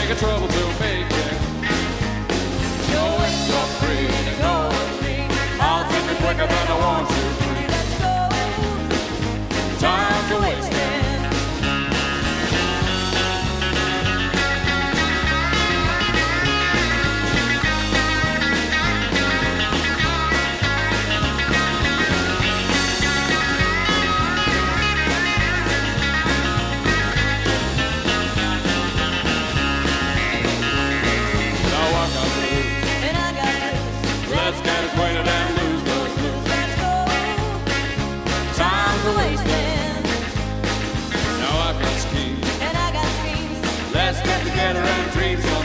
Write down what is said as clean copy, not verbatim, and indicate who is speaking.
Speaker 1: making trouble to make it. You're waiting for free to go with me. I'll take it quicker than I want to.
Speaker 2: Let's go.
Speaker 1: Time's a wasting. Let's get acquainted and lose those blues.
Speaker 2: Let's go.
Speaker 1: Time's a
Speaker 2: Wasting.
Speaker 1: Now I've got schemes.
Speaker 2: And I got schemes.
Speaker 1: Let's get together and dream some